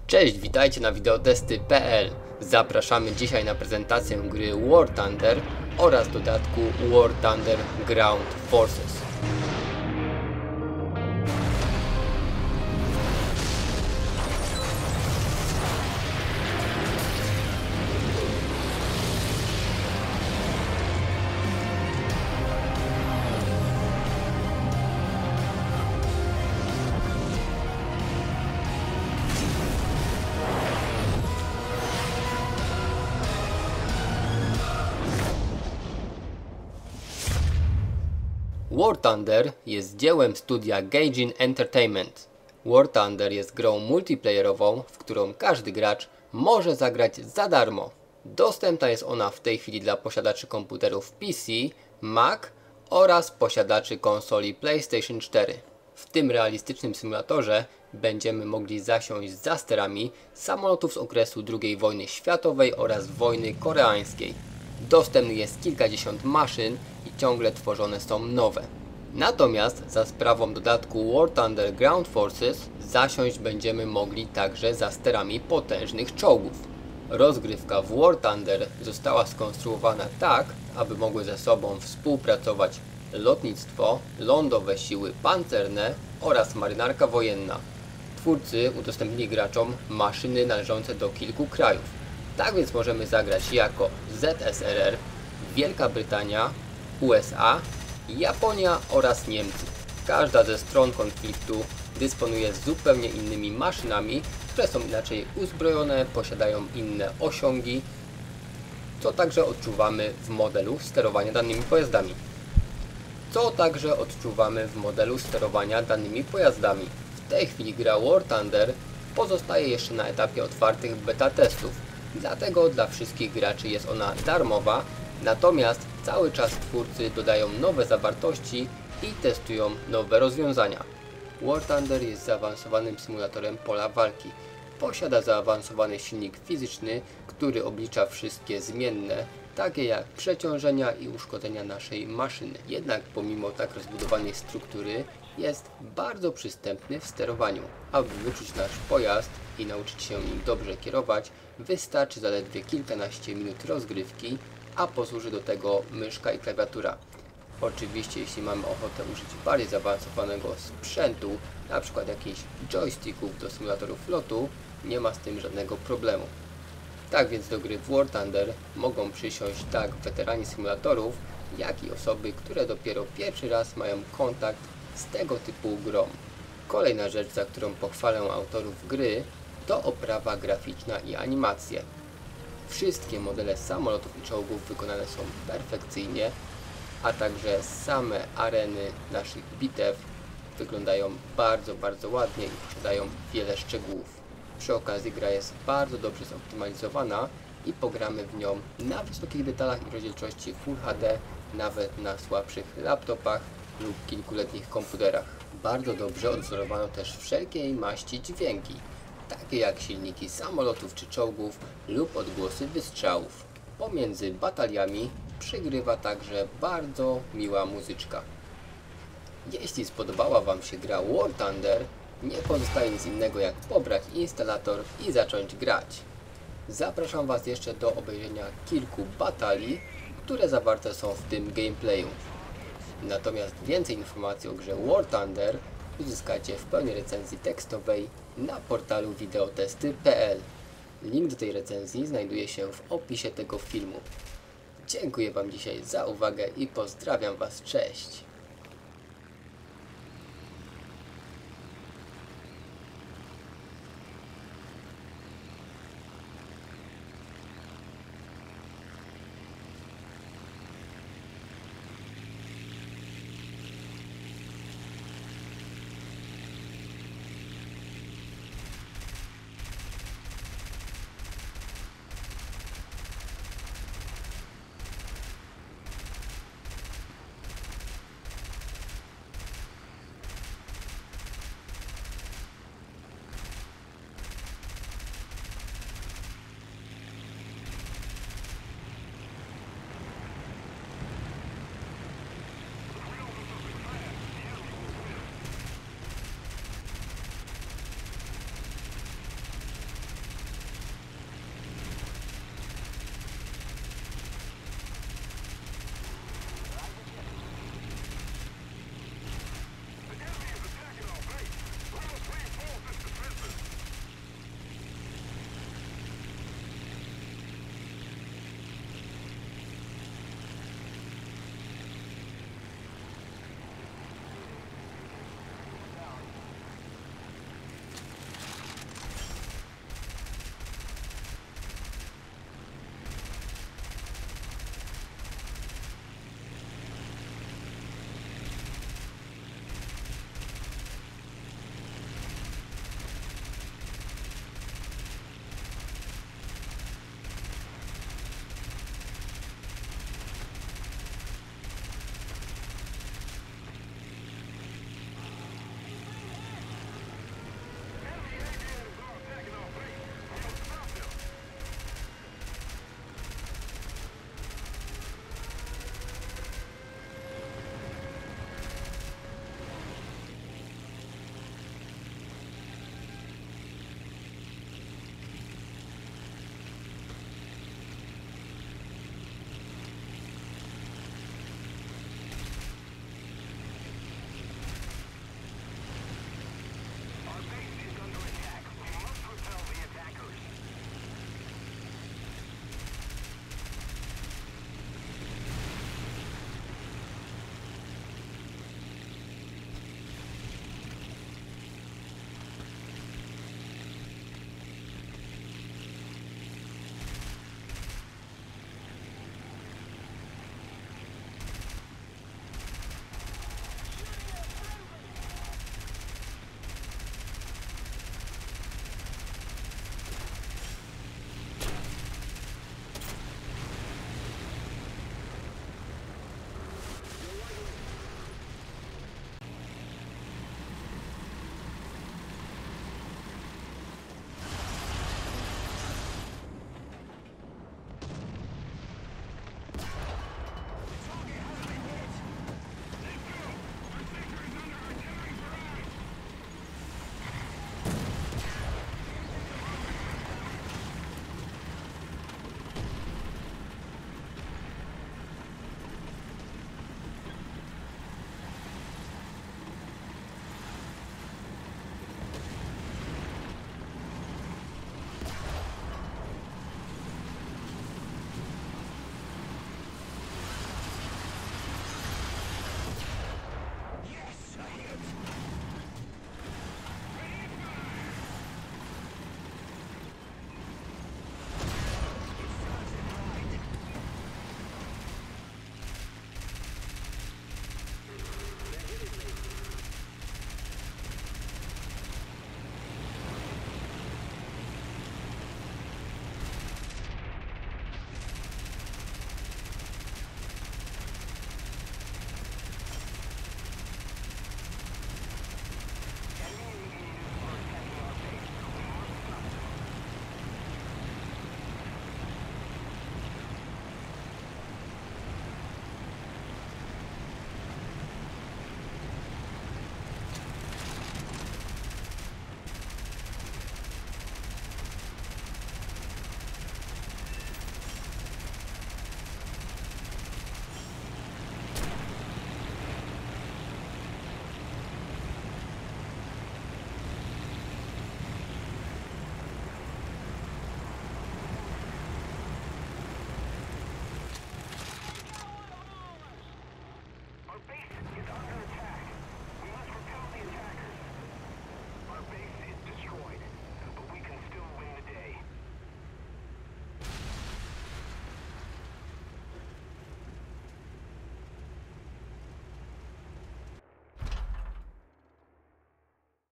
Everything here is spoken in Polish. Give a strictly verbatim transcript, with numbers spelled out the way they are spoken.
Cześć, witajcie na wideotesty kropka pe el. Zapraszamy dzisiaj na prezentację gry War Thunder oraz dodatku War Thunder Ground Forces. War Thunder jest dziełem studia Gaijin Entertainment. War Thunder jest grą multiplayerową, w którą każdy gracz może zagrać za darmo. Dostępna jest ona w tej chwili dla posiadaczy komputerów P C, Mac oraz posiadaczy konsoli PlayStation cztery. W tym realistycznym symulatorze będziemy mogli zasiąść za sterami samolotów z okresu drugiej wojny światowej oraz wojny koreańskiej. Dostępnych jest kilkadziesiąt maszyn i ciągle tworzone są nowe. Natomiast za sprawą dodatku War Thunder Ground Forces zasiąść będziemy mogli także za sterami potężnych czołgów. Rozgrywka w War Thunder została skonstruowana tak, aby mogły ze sobą współpracować lotnictwo, lądowe siły pancerne oraz marynarka wojenna. Twórcy udostępnili graczom maszyny należące do kilku krajów. Tak więc możemy zagrać jako Z S R R, Wielka Brytania, U S A, Japonia oraz Niemcy. Każda ze stron konfliktu dysponuje zupełnie innymi maszynami, które są inaczej uzbrojone, posiadają inne osiągi, co także odczuwamy w modelu sterowania danymi pojazdami. Co także odczuwamy w modelu sterowania danymi pojazdami. W tej chwili gra War Thunder pozostaje jeszcze na etapie otwartych beta testów. Dlatego dla wszystkich graczy jest ona darmowa, natomiast cały czas twórcy dodają nowe zawartości i testują nowe rozwiązania. War Thunder jest zaawansowanym symulatorem pola walki. Posiada zaawansowany silnik fizyczny, który oblicza wszystkie zmienne, takie jak przeciążenia i uszkodzenia naszej maszyny. Jednak pomimo tak rozbudowanej struktury jest bardzo przystępny w sterowaniu. Aby wyczuć nasz pojazd i nauczyć się nim dobrze kierować, wystarczy zaledwie kilkanaście minut rozgrywki, a posłuży do tego myszka i klawiatura. Oczywiście jeśli mamy ochotę użyć bardziej zaawansowanego sprzętu, np. jakichś joysticków do symulatorów lotu, nie ma z tym żadnego problemu. Tak więc do gry w War Thunder mogą przysiąść tak weterani symulatorów, jak i osoby, które dopiero pierwszy raz mają kontakt z tego typu grą. Kolejna rzecz, za którą pochwalę autorów gry, to oprawa graficzna i animacje. Wszystkie modele samolotów i czołgów wykonane są perfekcyjnie, a także same areny naszych bitew wyglądają bardzo, bardzo ładnie i posiadają wiele szczegółów. Przy okazji gra jest bardzo dobrze zoptymalizowana i pogramy w nią na wysokich detalach i rozdzielczości Full H D, nawet na słabszych laptopach lub kilkuletnich komputerach. Bardzo dobrze odwzorowano też wszelkiej maści dźwięki, takie jak silniki samolotów czy czołgów lub odgłosy wystrzałów. Pomiędzy bataliami przygrywa także bardzo miła muzyczka. Jeśli spodobała Wam się gra War Thunder, nie pozostaje nic innego jak pobrać instalator i zacząć grać. Zapraszam Was jeszcze do obejrzenia kilku batalii, które zawarte są w tym gameplayu. Natomiast więcej informacji o grze War Thunder uzyskacie w pełnej recenzji tekstowej na portalu wideotesty kropka pe el. Link do tej recenzji znajduje się w opisie tego filmu. Dziękuję Wam dzisiaj za uwagę i pozdrawiam Was, cześć!